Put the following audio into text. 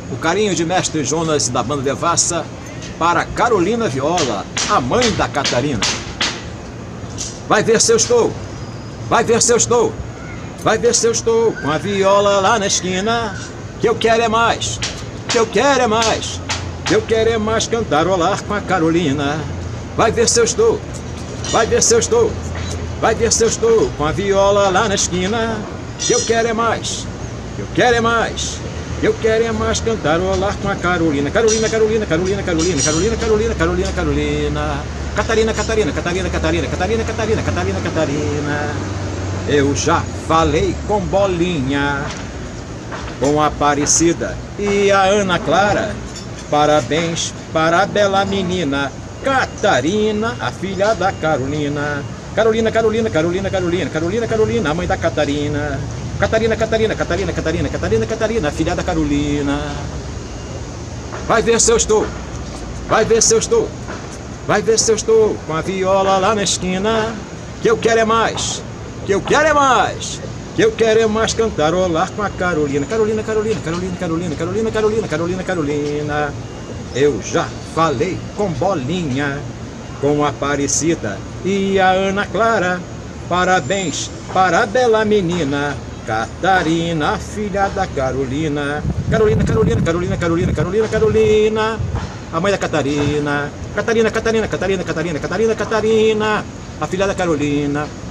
O carinho de mestre Jonas e da banda Devassa para Carolina Viola, a mãe da Catarina. Vai ver se eu estou, vai ver se eu estou, vai ver se eu estou com a viola lá na esquina. Que eu quero é mais, que eu quero é mais, que eu quero é mais cantarolar com a Carolina. Vai ver se eu estou, vai ver se eu estou, vai ver se eu estou com a viola lá na esquina. Que eu quero é mais, que eu quero é mais, que eu quero é mais cantarolar com a Carolina. Carolina, Carolina, Carolina, Carolina, Carolina, Carolina, Carolina, Carolina. Catarina, Catarina, Catarina, Catarina, Catarina, Catarina, Catarina, Catarina. Eu já falei com Bolinha, com a Aparecida e a Ana Clara. Parabéns para a bela menina Catarina, a filha da Carolina. Carolina, Carolina, Carolina, Carolina, Carolina, Carolina, a mãe da Catarina. Catarina, Catarina, Catarina, Catarina, Catarina, Catarina, a filha da Carolina. Vai ver se eu estou, vai ver se eu estou, vai ver se eu estou com a viola lá na esquina. Que eu quero é mais, que eu quero é mais, que eu quero é mais cantarolar com a Carolina. Carolina, Carolina, Carolina, Carolina, Carolina, Carolina, Carolina, Carolina. Eu já falei com Bolinha, com a Aparecida e a Ana Clara. Parabéns para a bela menina Catarina, filha da Carolina. Carolina, Carolina, Carolina, Carolina, Carolina, Carolina, a mãe da Catarina. Catarina, Catarina, Catarina, Catarina, Catarina, Catarina, a filha da Carolina.